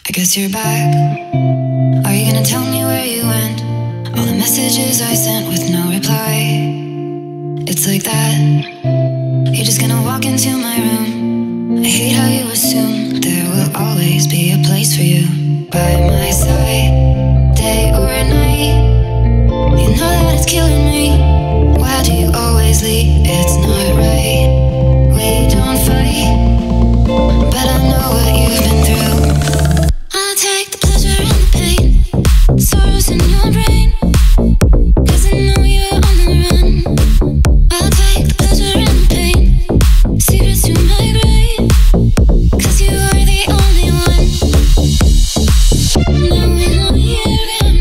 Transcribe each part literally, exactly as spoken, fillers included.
I guess you're back. Are you gonna tell me where you went? All the messages I sent with no reply. It's like that. You're just gonna walk into my room. I hate how you assume there will always be a place for you by my side, day or night. You know that it's killing me. Why do you always leave? It's not right. We don't fight, but I know what you've been through. I'll take the pleasure and the pain, sorrows in your brain, 'cause I know you're on the run. I'll take the pleasure and the pain, secrets to my grave, 'cause you are the only one. Now we know you're gonna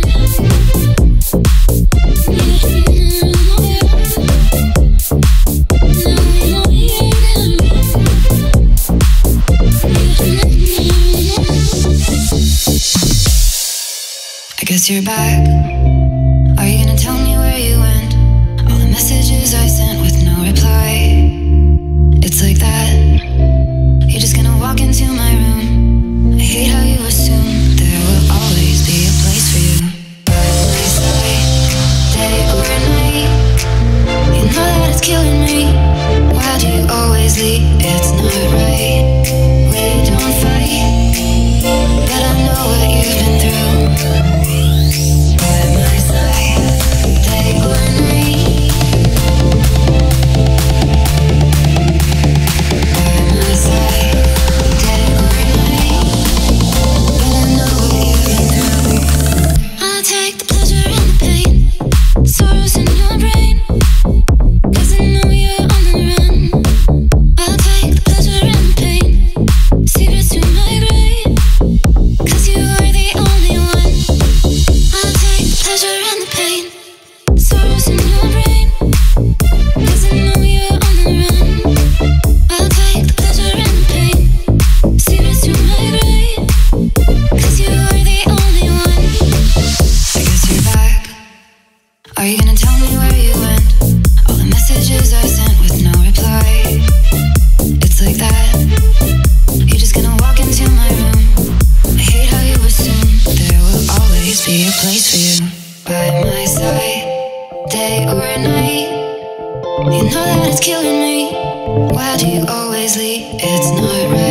I guess you're back. Are you gonna tell me where you went? All the messages I sent with no reply. It's like that. You're just gonna walk into my room. I hate how you assume there will always be a place for you by my side, day or night. You know that it's killing me. Why do you always leave? It's not right. We don't fight, but I know what you've been through. By my side, day or night. By my side, day or night. But I know what you've been through. I'll take the pleasure and the pain, sorrows in your brain, 'cause I know you're on the run. I'll take the pleasure and the pain, secrets to my grave, 'cause you are the only one. I'll take the pleasure and the pain, sorrows in your brain, 'cause I know you're on the run. I'll take the pleasure and the pain, secrets to my grave, 'cause you are the only one. I guess you're back. Are you gonna tell me where you went? All the messages I sent with no reply. It's like that. You're just gonna walk into my room. I hate how you assume there will always be a place for you by my side, day or night. You know that it's killing me. Why do you always leave? It's not right.